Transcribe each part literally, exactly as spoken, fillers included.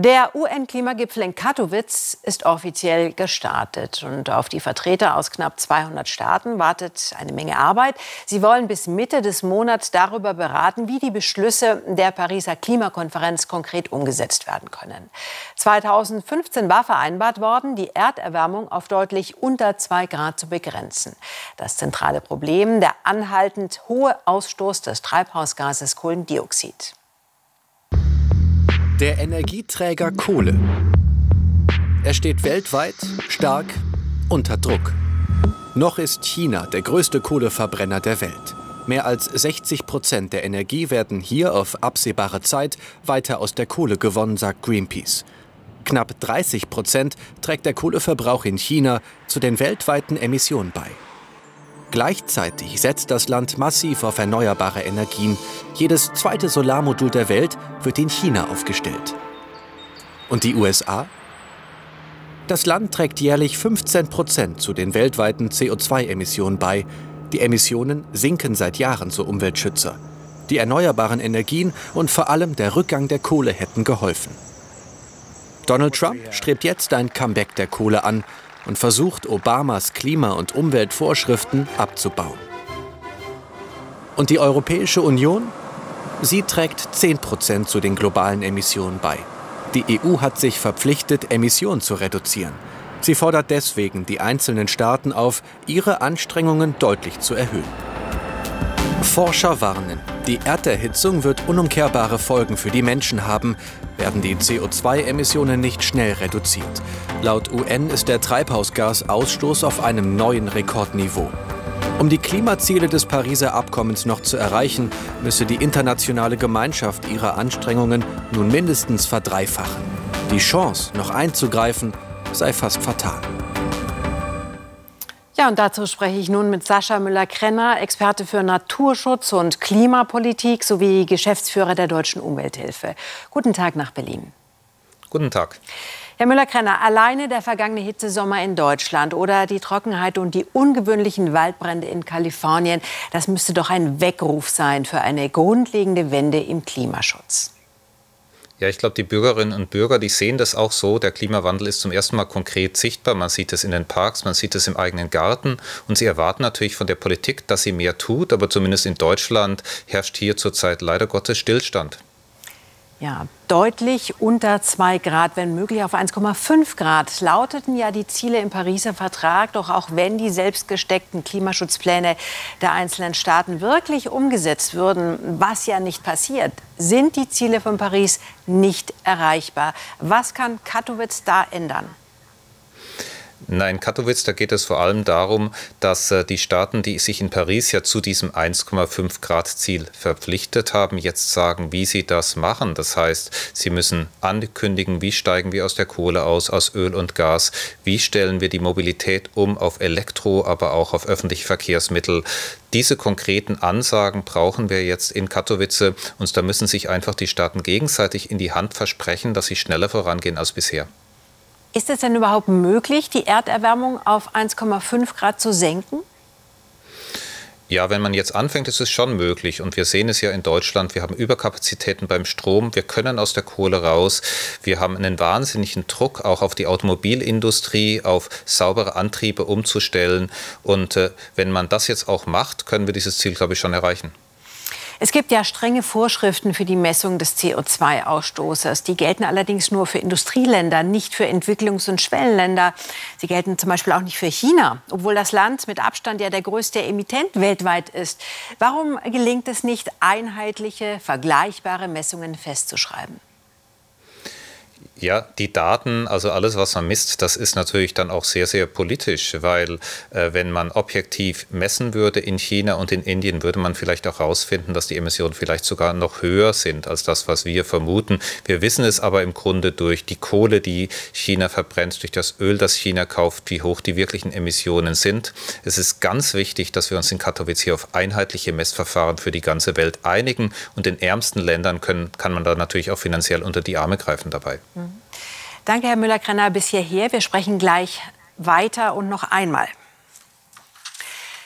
Der U N-Klimagipfel in Katowice ist offiziell gestartet. Und auf die Vertreter aus knapp zweihundert Staaten wartet eine Menge Arbeit. Sie wollen bis Mitte des Monats darüber beraten, wie die Beschlüsse der Pariser Klimakonferenz konkret umgesetzt werden können. zweitausendfünfzehn war vereinbart worden, die Erderwärmung auf deutlich unter zwei Grad zu begrenzen. Das zentrale Problem, der anhaltend hohe Ausstoß des Treibhausgases Kohlendioxid. Der Energieträger Kohle. Er steht weltweit stark unter Druck. Noch ist China der größte Kohleverbrenner der Welt. Mehr als sechzig Prozent der Energie werden hier auf absehbare Zeit weiter aus der Kohle gewonnen, sagt Greenpeace. Knapp dreißig Prozent trägt der Kohleverbrauch in China zu den weltweiten Emissionen bei. Gleichzeitig setzt das Land massiv auf erneuerbare Energien. Jedes zweite Solarmodul der Welt wird in China aufgestellt. Und die U S A? Das Land trägt jährlich fünfzehn Prozent zu den weltweiten C O zwei Emissionen bei. Die Emissionen sinken seit Jahren, so Umweltschützer. Die erneuerbaren Energien und vor allem der Rückgang der Kohle hätten geholfen. Donald Trump strebt jetzt ein Comeback der Kohle an und versucht, Obamas Klima- und Umweltvorschriften abzubauen. Und die Europäische Union? Sie trägt zehn Prozent zu den globalen Emissionen bei. Die E U hat sich verpflichtet, Emissionen zu reduzieren. Sie fordert deswegen die einzelnen Staaten auf, ihre Anstrengungen deutlich zu erhöhen. Forscher warnen, die Erderhitzung wird unumkehrbare Folgen für die Menschen haben, werden die C O zwei Emissionen nicht schnell reduziert. Laut U N ist der Treibhausgasausstoß auf einem neuen Rekordniveau. Um die Klimaziele des Pariser Abkommens noch zu erreichen, müsse die internationale Gemeinschaft ihre Anstrengungen nun mindestens verdreifachen. Die Chance, noch einzugreifen, sei fast fatal. Ja, und dazu spreche ich nun mit Sascha Müller-Krenner, Experte für Naturschutz und Klimapolitik sowie Geschäftsführer der Deutschen Umwelthilfe. Guten Tag nach Berlin. Guten Tag. Herr Müller-Krenner, alleine der vergangene Hitzesommer in Deutschland oder die Trockenheit und die ungewöhnlichen Waldbrände in Kalifornien, das müsste doch ein Weckruf sein für eine grundlegende Wende im Klimaschutz. Ja, ich glaube, die Bürgerinnen und Bürger, die sehen das auch so. Der Klimawandel ist zum ersten Mal konkret sichtbar. Man sieht es in den Parks, man sieht es im eigenen Garten. Und sie erwarten natürlich von der Politik, dass sie mehr tut. Aber zumindest in Deutschland herrscht hier zurzeit leider Gottes Stillstand. Ja, deutlich unter zwei Grad, wenn möglich auf eins Komma fünf Grad, lauteten ja die Ziele im Pariser Vertrag. Doch auch wenn die selbst gesteckten Klimaschutzpläne der einzelnen Staaten wirklich umgesetzt würden, was ja nicht passiert, sind die Ziele von Paris nicht erreichbar. Was kann Katowice da ändern? Nein, in Katowice, da geht es vor allem darum, dass äh, die Staaten, die sich in Paris ja zu diesem eins Komma fünf Grad Ziel verpflichtet haben, jetzt sagen, wie sie das machen. Das heißt, sie müssen ankündigen, wie steigen wir aus der Kohle aus, aus Öl und Gas, wie stellen wir die Mobilität um auf Elektro, aber auch auf öffentliche Verkehrsmittel. Diese konkreten Ansagen brauchen wir jetzt in Katowice und da müssen sich einfach die Staaten gegenseitig in die Hand versprechen, dass sie schneller vorangehen als bisher. Ist es denn überhaupt möglich, die Erderwärmung auf eins Komma fünf Grad zu senken? Ja, wenn man jetzt anfängt, ist es schon möglich. Und wir sehen es ja in Deutschland, wir haben Überkapazitäten beim Strom, wir können aus der Kohle raus. Wir haben einen wahnsinnigen Druck auch auf die Automobilindustrie, auf saubere Antriebe umzustellen. Und äh, wenn man das jetzt auch macht, können wir dieses Ziel, glaube ich, schon erreichen. Es gibt ja strenge Vorschriften für die Messung des C O zwei Ausstoßes. Die gelten allerdings nur für Industrieländer, nicht für Entwicklungs- und Schwellenländer. Sie gelten zum Beispiel auch nicht für China, obwohl das Land mit Abstand ja der größte Emittent weltweit ist. Warum gelingt es nicht, einheitliche, vergleichbare Messungen festzuschreiben? Ja, die Daten, also alles, was man misst, das ist natürlich dann auch sehr, sehr politisch, weil äh, wenn man objektiv messen würde in China und in Indien, würde man vielleicht auch herausfinden, dass die Emissionen vielleicht sogar noch höher sind als das, was wir vermuten. Wir wissen es aber im Grunde durch die Kohle, die China verbrennt, durch das Öl, das China kauft, wie hoch die wirklichen Emissionen sind. Es ist ganz wichtig, dass wir uns in Katowice hier auf einheitliche Messverfahren für die ganze Welt einigen und in ärmsten Ländern können, kann man da natürlich auch finanziell unter die Arme greifen dabei. Mhm. Danke, Herr Müller-Krenner, bis hierher. Wir sprechen gleich weiter und noch einmal.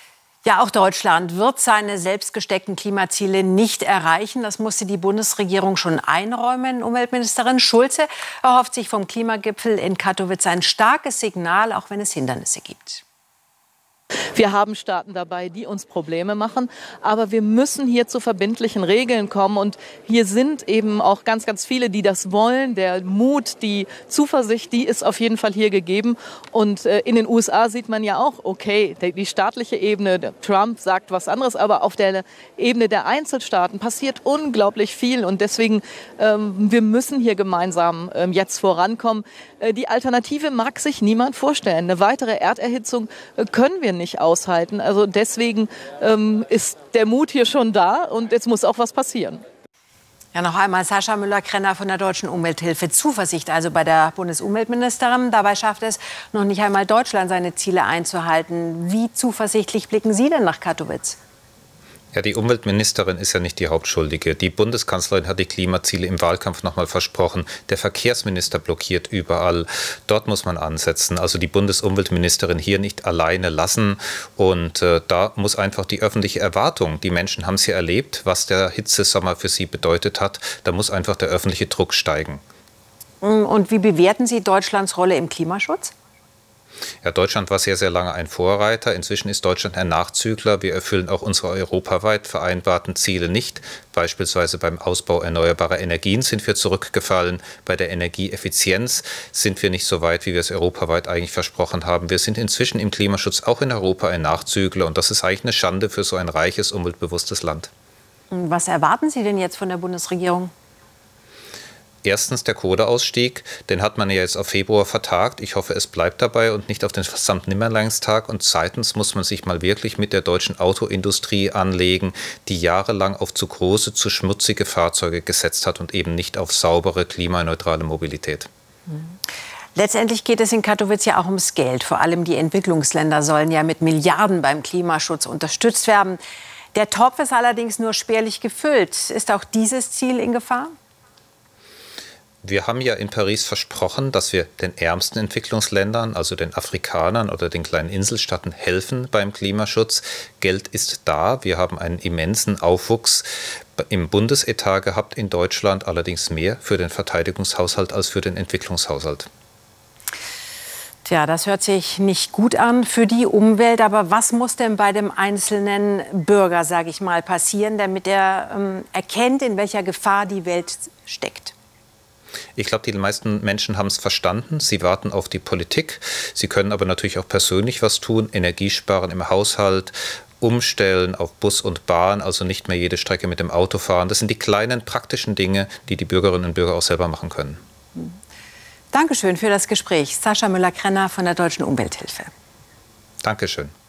Ja, auch Deutschland wird seine selbst gesteckten Klimaziele nicht erreichen. Das musste die Bundesregierung schon einräumen. Umweltministerin Schulze erhofft sich vom Klimagipfel in Katowice ein starkes Signal, auch wenn es Hindernisse gibt. Wir haben Staaten dabei, die uns Probleme machen, aber wir müssen hier zu verbindlichen Regeln kommen und hier sind eben auch ganz, ganz viele, die das wollen. Der Mut, die Zuversicht, die ist auf jeden Fall hier gegeben und äh, in den U S A sieht man ja auch, okay, die, die staatliche Ebene, der Trump sagt was anderes, aber auf der Ebene der Einzelstaaten passiert unglaublich viel und deswegen, ähm, wir müssen hier gemeinsam ähm, jetzt vorankommen. Äh, die Alternative mag sich niemand vorstellen. Eine weitere Erderhitzung äh, können wir nicht aushalten. Also deswegen ähm, ist der Mut hier schon da und jetzt muss auch was passieren. Ja, noch einmal Sascha Müller-Krenner von der Deutschen Umwelthilfe. Zuversicht also bei der Bundesumweltministerin. Dabei schafft es noch nicht einmal Deutschland, seine Ziele einzuhalten. Wie zuversichtlich blicken Sie denn nach Katowice? Ja, die Umweltministerin ist ja nicht die Hauptschuldige. Die Bundeskanzlerin hat die Klimaziele im Wahlkampf noch mal versprochen. Der Verkehrsminister blockiert überall. Dort muss man ansetzen. Also die Bundesumweltministerin hier nicht alleine lassen. Und äh, da muss einfach die öffentliche Erwartung, die Menschen haben es ja erlebt, was der Hitzesommer für sie bedeutet hat, da muss einfach der öffentliche Druck steigen. Und wie bewerten Sie Deutschlands Rolle im Klimaschutz? Ja, Deutschland war sehr, sehr lange ein Vorreiter. Inzwischen ist Deutschland ein Nachzügler. Wir erfüllen auch unsere europaweit vereinbarten Ziele nicht. Beispielsweise beim Ausbau erneuerbarer Energien sind wir zurückgefallen. Bei der Energieeffizienz sind wir nicht so weit, wie wir es europaweit eigentlich versprochen haben. Wir sind inzwischen im Klimaschutz auch in Europa ein Nachzügler. Und das ist eigentlich eine Schande für so ein reiches, umweltbewusstes Land. Was erwarten Sie denn jetzt von der Bundesregierung? Erstens der Kohleausstieg, den hat man ja jetzt auf Februar vertagt. Ich hoffe, es bleibt dabei und nicht auf den Sankt-Nimmerleinstag. Und zweitens muss man sich mal wirklich mit der deutschen Autoindustrie anlegen, die jahrelang auf zu große, zu schmutzige Fahrzeuge gesetzt hat und eben nicht auf saubere, klimaneutrale Mobilität. Letztendlich geht es in Katowice ja auch ums Geld. Vor allem die Entwicklungsländer sollen ja mit Milliarden beim Klimaschutz unterstützt werden. Der Topf ist allerdings nur spärlich gefüllt. Ist auch dieses Ziel in Gefahr? Wir haben ja in Paris versprochen, dass wir den ärmsten Entwicklungsländern, also den Afrikanern oder den kleinen Inselstaaten, helfen beim Klimaschutz. Geld ist da. Wir haben einen immensen Aufwuchs im Bundesetat gehabt in Deutschland, allerdings mehr für den Verteidigungshaushalt als für den Entwicklungshaushalt. Tja, das hört sich nicht gut an für die Umwelt. Aber was muss denn bei dem einzelnen Bürger, sage ich mal, passieren, damit er ähm, erkennt, in welcher Gefahr die Welt steckt? Ich glaube, die meisten Menschen haben es verstanden. Sie warten auf die Politik. Sie können aber natürlich auch persönlich was tun. Energiesparen im Haushalt, umstellen auf Bus und Bahn, also nicht mehr jede Strecke mit dem Auto fahren. Das sind die kleinen praktischen Dinge, die die Bürgerinnen und Bürger auch selber machen können. Dankeschön für das Gespräch. Sascha Müller-Krenner von der Deutschen Umwelthilfe. Dankeschön.